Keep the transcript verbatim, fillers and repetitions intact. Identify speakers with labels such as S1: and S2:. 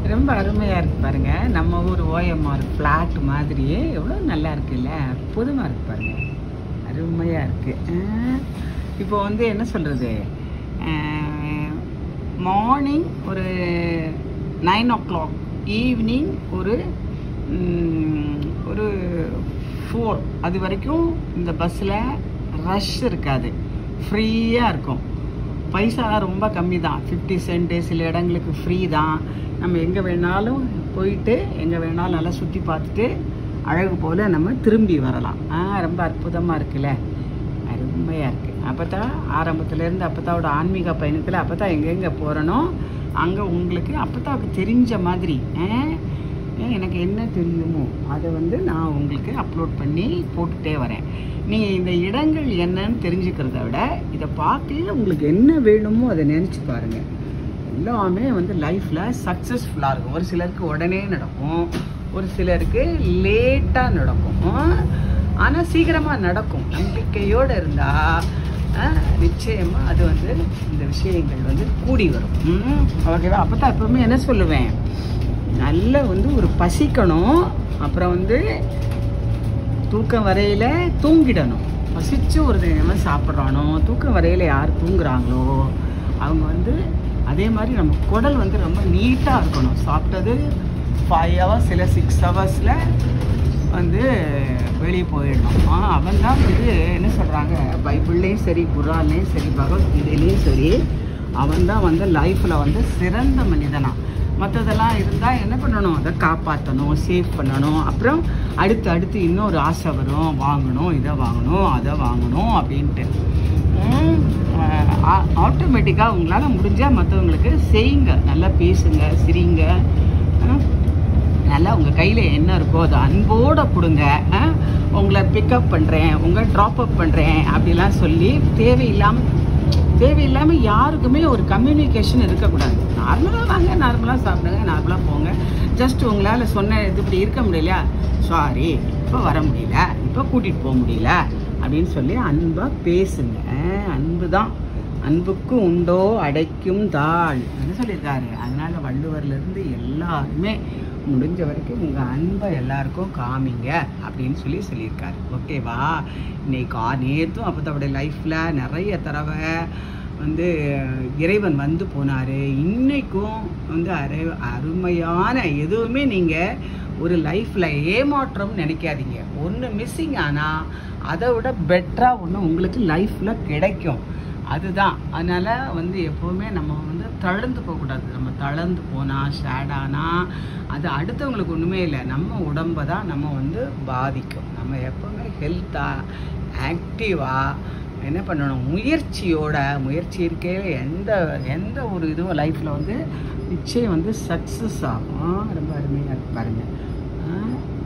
S1: ரொம்ப அருமையாக இருக்குது பாருங்கள். நம்ம ஊர் ஓஎம்ஆர் ஃப்ளாட் மாதிரியே எவ்வளோ நல்லா இருக்குல்ல, அற்புதமாக இருக்குது பாருங்கள், அருமையாக இருக்குது. இப்போ வந்து என்ன சொல்கிறது, மார்னிங் ஒரு நைன் ஓ கிளாக், ஈவினிங் ஒரு ஒரு ஃபோர், அது வரைக்கும் இந்த பஸ்ஸில் ரஷ் இருக்காது, ஃப்ரீயாக இருக்கும். பைசா ரொம்ப கம்மி தான், ஃபிஃப்டி சென்ட்டு, சில இடங்களுக்கு ஃப்ரீ தான். நம்ம எங்கே வேணாலும் போயிட்டு எங்கே வேணாலும் நல்லா சுற்றி பார்த்துட்டு அழகு போல் நம்ம திரும்பி வரலாம். ஆ ரொம்ப அற்புதமாக இருக்குல்ல, அருமையாக இருக்குது. அப்போ தான் ஆரம்பத்துலேருந்து அப்பத்தாவோட ஆன்மீக பயணத்தில் அப்போ தான் எங்கெங்கே போகிறனோ அங்கே உங்களுக்கு அப்போ தான் அப்படி தெரிஞ்ச மாதிரி எனக்கு என்ன தெரியுமோ அதை வந்து நான் உங்களுக்கு அப்லோட் பண்ணி போட்டுகிட்டே வரேன். நீங்கள் இந்த இடங்கள் என்னன்னு தெரிஞ்சுக்கிறத விட இதை பார்க்கல உங்களுக்கு என்ன வேணுமோ அதை நினச்சி பாருங்கள். எல்லாமே வந்து லைஃப்பில் சக்ஸஸ்ஃபுல்லாக இருக்கும். ஒரு சிலருக்கு உடனே நடக்கும், ஒரு சிலருக்கு லேட்டாக நடக்கும். ஆனால் சீக்கிரமாக நடக்கும். நம்பிக்கையோடு இருந்தால் நிச்சயமாக அது வந்து இந்த விஷயங்கள் வந்து கூடி வரும். ஓகேவா? அப்போ தான் எப்பவுமே என்ன சொல்லுவேன், நல்ல வந்து ஒரு பசிக்கணும், அப்புறம் வந்து தூக்கம் வரையில் தூங்கிடணும். பசிச்சு ஒரு தினமாக சாப்பிட்றானோ, தூக்கம் வரையில் யார் தூங்குறாங்களோ அவங்க வந்து அதே மாதிரி நம்ம குடல் வந்து ரொம்ப நீட்டாக இருக்கணும். சாப்பிட்டது ஃபைவ் ஹவர்ஸ் இல்லை சிக்ஸ் ஹவர்ஸில் வந்து வெளியே போயிடணும். அவன் தான் இது என்ன சொல்கிறாங்க, பைபிள்லேயும் சரி, குரான்லேயும் சரி, பகவத்கீதையிலையும் சரி, அவன் தான் வந்து லைஃப்பில் வந்து சிறந்த மனிதனா. மற்றதெல்லாம் இருந்தால் என்ன பண்ணணும், அதை காப்பாற்றணும், சேவ் பண்ணணும். அப்புறம் அடுத்து அடுத்து இன்னொரு ஆசை வரும், வாங்கணும், இதை வாங்கணும், அதை வாங்கணும் அப்படின்ட்டு. ஆட்டோமேட்டிக்காக உங்களால் முடிஞ்சால் மற்றவங்களுக்கு செய்யுங்க, நல்லா பேசுங்க, சிரிங்க, நல்லா உங்கள் கையில் என்ன இருக்கோ அதை அன்போடு கொடுங்க. உங்களை பிக்கப் பண்ணுறேன், உங்களை ட்ராப் அப் பண்ணுறேன் அப்படிலாம் சொல்லி தேவையில்லாமல் தேவையில்லாமல் யாருக்குமே ஒரு கம்யூனிகேஷன் இருக்கக்கூடாது. நார்மலாக வாங்க, நார்மலாக சாப்பிடுங்க, நார்மலாக போங்க. ஜஸ்ட் உங்களால் சொன்ன இது இப்படி இருக்க முடியலையா, சாரி இப்போ வர முடியல, இப்போ கூட்டிகிட்டு போக முடியல அப்படின்னு சொல்லி அன்பாக பேசுங்க. அன்பு தான், அன்புக்கு உண்டோ அடைக்கும் தாள் என்ன சொல்லியிருக்காரு. அதனால் வள்ளுவர்லேருந்து எல்லாருமே முடிஞ்ச வரைக்கும் உங்கள் அன்பை எல்லாருக்கும் காமிங்க அப்படின்னு சொல்லி சொல்லியிருக்காரு. ஓகேவா? இன்னைக்கு நேற்றும் அப்போத்தோடைய லைஃப்பில் நிறைய தடவை வந்து இறைவன் வந்து போனார். இன்றைக்கும் வந்து அரை அருமையான எதுவுமே நீங்கள் ஒரு லைஃப்பில் ஏமாற்றம்னு நினைக்காதீங்க. ஒன்று மிஸ்ஸிங் ஆனால் அதை விட பெட்டராக ஒன்று உங்களுக்கு லைஃப்பில் கிடைக்கும். அதுதான். அதனால் வந்து எப்போவுமே நம்ம வந்து தளர்ந்து போகக்கூடாது. நம்ம தளர்ந்து போனால், ஷேடானால் அது அடுத்தவங்களுக்கு ஒன்றுமே இல்லை, நம்ம உடம்பை தான் நம்ம வந்து பாதிக்கும். நம்ம எப்போவுமே ஹெல்த்தாக ஆக்டிவாக என்ன பண்ணணும், முயற்சியோட முயற்சி இருக்கையில் எந்த எந்த ஒரு இதுவும் லைஃப்பில் வந்து நிச்சயம் வந்து சக்ஸஸ் ஆகும். ரொம்ப அருமையாக இருக்கு பாருங்கள்.